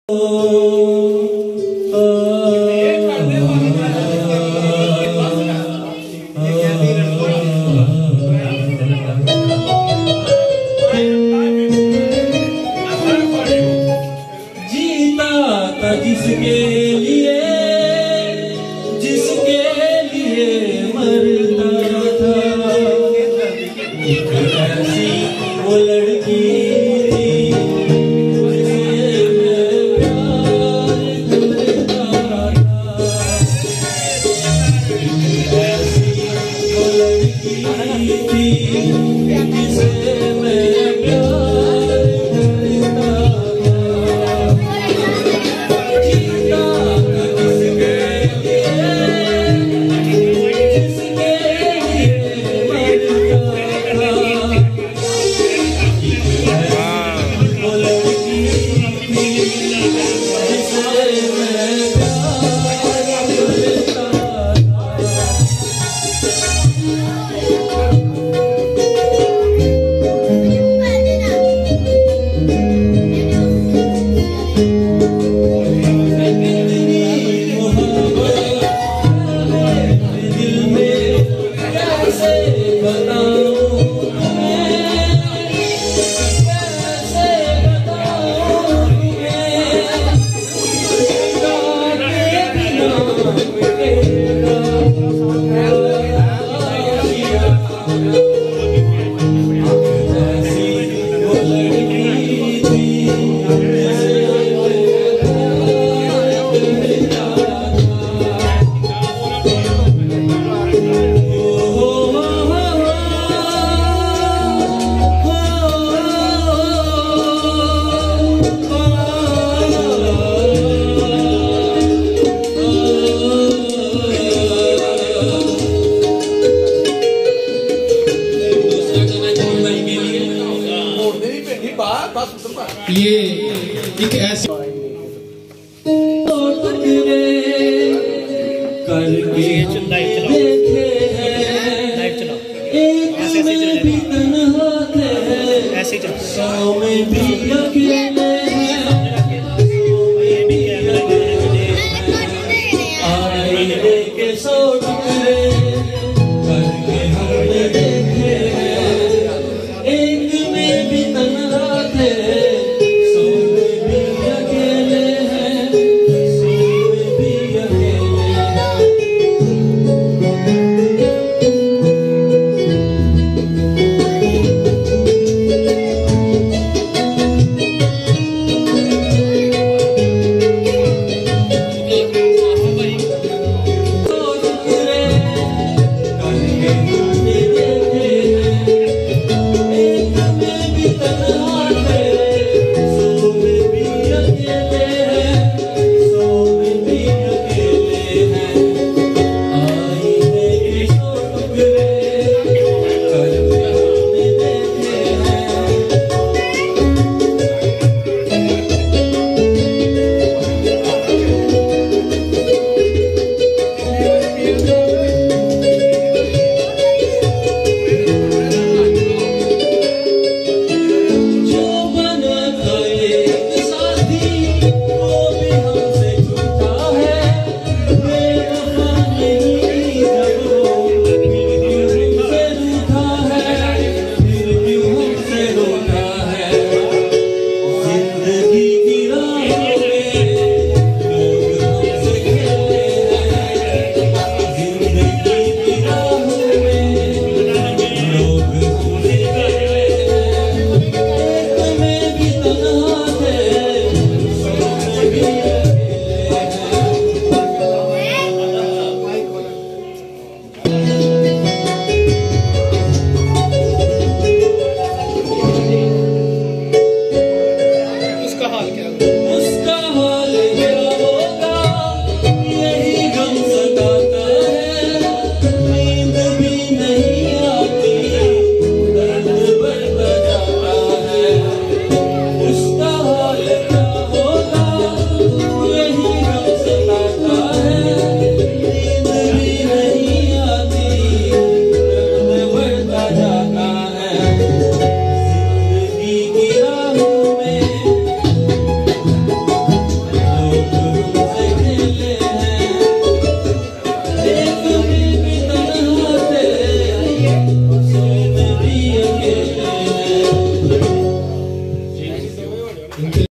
जीता था जिसके लिए मरता था, एक ऐसी वो लड़की थी जिसे मैं प्यार करता था, एक ऐसी वो लड़की थी जिसे मैं प्यार करता था। जीता जिसके लिए मरता था, वो लड़की थी जिसे मैं प्यार करता था। ये एक ऐसी करके देखे हैं, एक में भी तन्हा थे, 100 में भी